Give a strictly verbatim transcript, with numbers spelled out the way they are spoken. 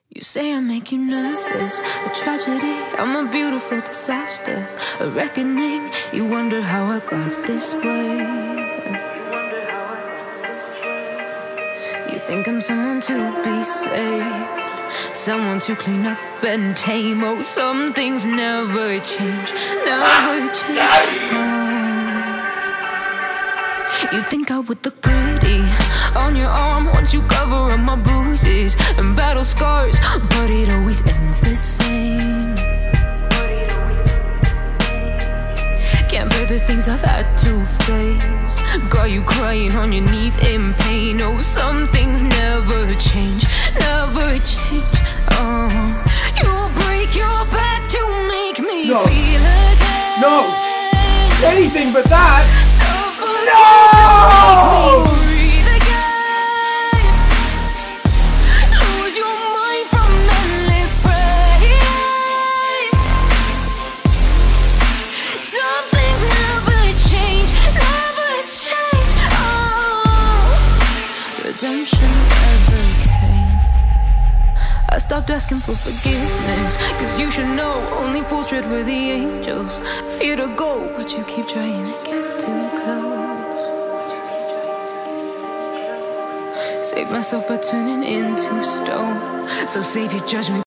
You say I make you nervous, a tragedy, I'm a beautiful disaster, a reckoning. You wonder how I got this way. You think I'm someone to be saved, someone to clean up and tame. Oh, some things never change, never change. Oh. You think I would look pretty on your arm once you cover up my bruises and battle scars, but it always ends the same. Can't bear the things I've had to face, got you crying on your knees in pain. Oh, some things never change, never change. Oh, you break your back to make me no. feel again. No, anything but that. No! Lose your mind from endless pain. Some things never change, never change. Oh, redemption never came. I stopped asking for forgiveness, cause you should know only fools tread where the angels fear to go, but you keep trying to get too close. Save myself by turning into stone, so save your judgment.